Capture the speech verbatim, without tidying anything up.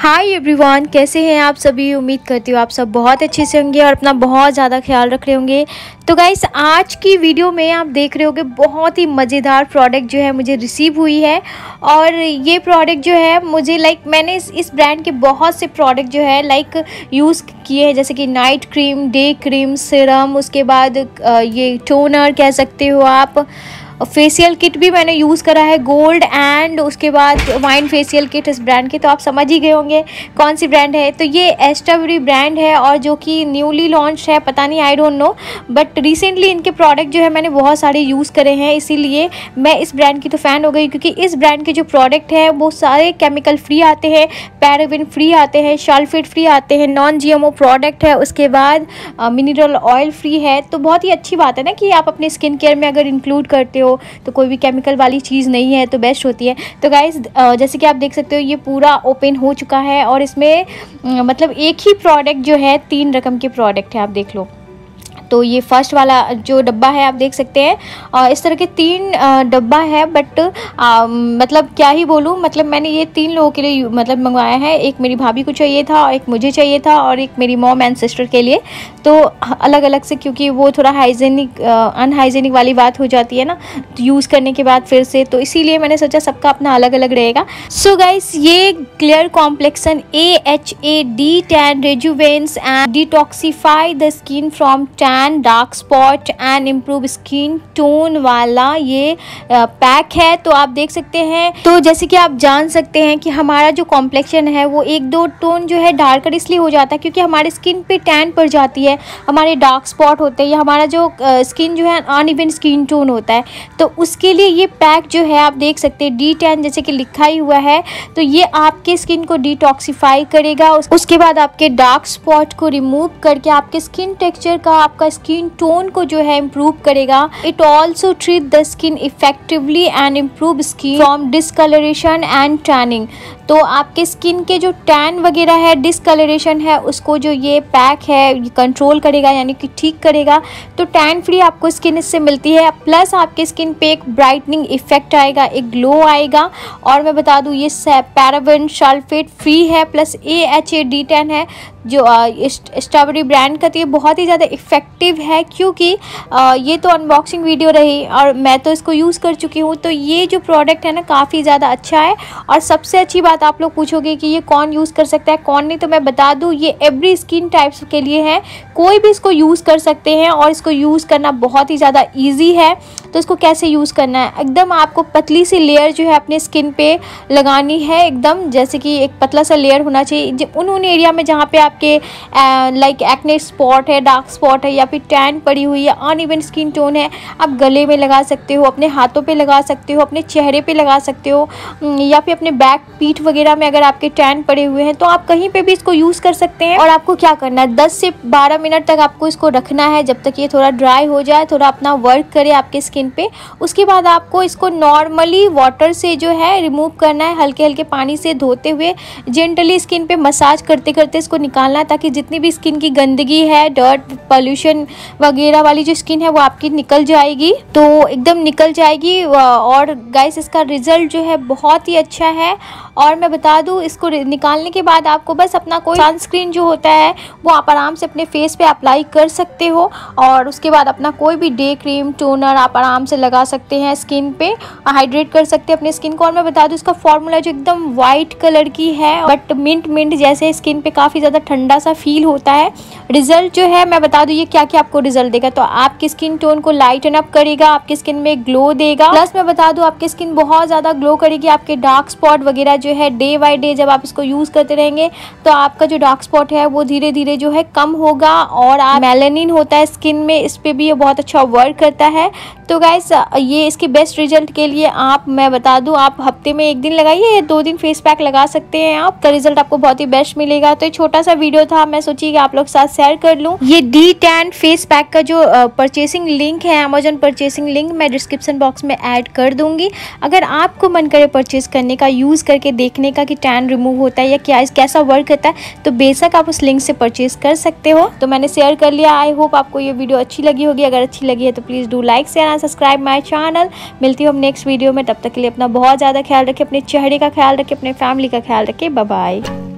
Hi everyone, कैसे हैं आप सभी। उम्मीद करती हूँ आप सब बहुत अच्छे से होंगे और अपना बहुत ज़्यादा ख्याल रख रहे होंगे। तो गाइस, आज की वीडियो में आप देख रहे होंगे बहुत ही मज़ेदार प्रोडक्ट जो है मुझे रिसीव हुई है। और ये प्रोडक्ट जो है मुझे लाइक मैंने इस, इस ब्रांड के बहुत से प्रोडक्ट जो है लाइक यूज़ किए हैं, जैसे कि night cream, day cream, serum, उसके बाद ये टोनर कह सकते हो आप, फेशियल किट भी मैंने यूज़ करा है गोल्ड, एंड उसके बाद वाइन फेशियल किट इस ब्रांड के। तो आप समझ ही गए होंगे कौन सी ब्रांड है। तो ये एस्टाब्री ब्रांड है और जो कि न्यूली लॉन्च है, पता नहीं, I don't know, but recently इनके प्रोडक्ट जो है मैंने बहुत सारे यूज़ करे हैं, इसीलिए मैं इस ब्रांड की तो फ़ैन हो गई। क्योंकि इस ब्रांड के जो प्रोडक्ट हैं वो सारे केमिकल फ्री आते हैं, पैराबेन फ्री आते हैं, सल्फेट फ्री आते हैं, नॉन जीएमओ प्रोडक्ट है, उसके बाद मिनरल ऑयल फ्री है। तो बहुत ही अच्छी बात है ना कि आप अपने स्किन केयर में अगर इंक्लूड करते हो तो कोई भी केमिकल वाली चीज़ नहीं है, तो बेस्ट होती है। तो गाइस, जैसे कि आप देख सकते हो ये पूरा ओपन हो चुका है और इसमें मतलब एक ही प्रोडक्ट जो है, तीन रकम के प्रोडक्ट है, आप देख लो। तो ये फर्स्ट वाला जो डब्बा है आप देख सकते हैं, और इस तरह के तीन डब्बा है, बट आ, मतलब क्या ही बोलूँ, मतलब मैंने ये तीन लोगों के लिए मतलब मंगवाया है। एक मेरी भाभी को चाहिए था, एक मुझे चाहिए था, और एक मेरी मॉम एंड सिस्टर के लिए। तो अलग अलग से, क्योंकि वो थोड़ा हाइजेनिक अनहाइजेनिक वाली बात हो जाती है ना यूज़ करने के बाद फिर से, तो इसीलिए मैंने सोचा सबका अपना अलग अलग रहेगा। सो गाइस, ये clear complexion A H A D tan rejuvenates and detoxify the skin from tan, dark spot and improve skin tone वाला ये पैक है। तो आप देख सकते हैं, तो जैसे कि आप जान सकते हैं कि हमारा जो कॉम्प्लेक्शन है वो एक दो टोन जो है डार्कर इसलिए हो जाता है क्योंकि हमारे स्किन पे टैन पड़ जाती है, हमारे डार्क स्पॉट होते हैं, या हमारा जो स्किन जो है अनइवन स्किन टोन होता है। तो उसके लिए ये पैक जो है आप देख सकते हैं, डी टैन जैसे कि लिखा ही हुआ है, तो ये आपके स्किन को डिटॉक्सीफाई करेगा। उसके बाद आपके डार्क स्पॉट को रिमूव करके आपके स्किन टेक्सचर का, आपका स्किन टोन को जो है इम्प्रूव करेगा। It also treat the skin effectively and improve skin from discolouration and tanning. तो आपके स्किन के जो टैन वगैरह है, डिसकलरेशन है, उसको जो ये पैक है कंट्रोल करेगा, यानी कि ठीक करेगा। तो टैन फ्री आपको स्किन इससे मिलती है, प्लस आपके स्किन पे एक ब्राइटनिंग इफेक्ट आएगा, एक ग्लो आएगा। और मैं बता दूं ये पैराबेन सल्फेट फ्री है, plus A H A D tan है जो स्ट्रॉबेरी ब्रांड का। तो ये बहुत ही ज़्यादा इफ़ेक्टिव है, क्योंकि आ, ये तो अनबॉक्सिंग वीडियो रही और मैं तो इसको यूज़ कर चुकी हूँ। तो ये जो प्रोडक्ट है ना काफ़ी ज़्यादा अच्छा है। और सबसे अच्छी बात, आप लोग पूछोगे कि ये कौन यूज़ कर सकता है कौन नहीं, तो मैं बता दूँ ये एवरी स्किन टाइप्स के लिए है, कोई भी इसको यूज़ कर सकते हैं और इसको यूज़ करना बहुत ही ज़्यादा ईजी है। तो इसको कैसे यूज़ करना है, एकदम आपको पतली सी लेयर जो है अपने स्किन पे लगानी है, एकदम जैसे कि एक पतला सा लेयर होना चाहिए उन उन एरिया में जहाँ पे आपके लाइक एक्ने स्पॉट है, डार्क स्पॉट है, या फिर टैन पड़ी हुई है, अनइवन स्किन टोन है। आप गले में लगा सकते हो, अपने हाथों पे लगा सकते हो, अपने चेहरे पे लगा सकते हो, या फिर अपने बैक पीठ वगैरह में अगर आपके टैन पड़े हुए हैं तो आप कहीं पे भी इसको यूज़ कर सकते हैं। और आपको क्या करना है, दस से बारह मिनट तक आपको इसको रखना है, जब तक ये थोड़ा ड्राई हो जाए, थोड़ा अपना वर्क करे आपके स्किन पे। उसके बाद आपको इसको नॉर्मली वाटर से जो है रिमूव करना है, हल्के हल्के पानी से धोते हुए जेंटली स्किन पे मसाज करते करते इसको निकालना है, ताकि जितनी भी स्किन की गंदगी है, डर्ट, पॉल्यूशन वगैरह वाली जो स्किन है वो आपकी निकल जाएगी, तो एकदम निकल जाएगी। और गाइस, इसका रिजल्ट जो है बहुत ही अच्छा है। और मैं बता दूं, इसको निकालने के बाद आपको बस अपना कोई सनस्क्रीन जो होता है वो आप आराम से अपने फेस पे अप्लाई कर सकते हो, और उसके बाद अपना कोई भी डे क्रीम, टोनर आप आराम से लगा सकते हैं स्किन पे, हाइड्रेट कर सकते हैं अपने स्किन को। और मैं बता दूं, इसका फॉर्मूला जो एकदम वाइट कलर की है, बट मिंट मिंट जैसे स्किन पे काफ़ी ज़्यादा ठंडा सा फील होता है। रिजल्ट जो है मैं बता दूं ये क्या क्या आपको रिजल्ट देगा, तो आपकी स्किन टोन को लाइटन अप करेगा, आपकी स्किन में ग्लो देगा, प्लस मैं बता दूं आपकी स्किन बहुत ज़्यादा ग्लो करेगी। आपके डार्क स्पॉट वगैरह जो है डे बाय डे जब आप इसको यूज़ करते रहेंगे तो आपका जो डार्क स्पॉट है वो धीरे धीरे जो है कम होगा। और आप मेलानिन होता है स्किन में, इस पर भी ये बहुत अच्छा वर्क करता है। तो गाइस, ये इसके बेस्ट रिजल्ट के लिए आप मैं बता दूं आप हफ्ते में एक दिन लगाइए या दो दिन फेस पैक लगा सकते हैं, आपका रिजल्ट आपको बहुत ही बेस्ट मिलेगा। तो एक छोटा सा वीडियो था, मैं सोची कि आप लोग साथ शेयर कर लूं। ये डी टैन फेस पैक का जो परचेसिंग लिंक है, अमेजोन परचेसिंग लिंक, मैं डिस्क्रिप्शन बॉक्स में ऐड कर दूंगी। अगर आपको मन करे परचेस करने का, यूज़ करके देखने का कि टैन रिमूव होता है या क्या कैसा वर्क करता है, तो बेशक आप उस लिंक से परचेज कर सकते हो। तो मैंने शेयर कर लिया। आई होप आपको ये वीडियो अच्छी लगी होगी। अगर अच्छी लगी है तो please do like, share and subscribe my channel. मिलती हूँ हम नेक्स्ट वीडियो में, तब तक के लिए अपना बहुत ज़्यादा ख्याल रखें, अपने चेहरे का ख्याल रखें, अपने फैमिली का ख्याल रखें। Bye bye.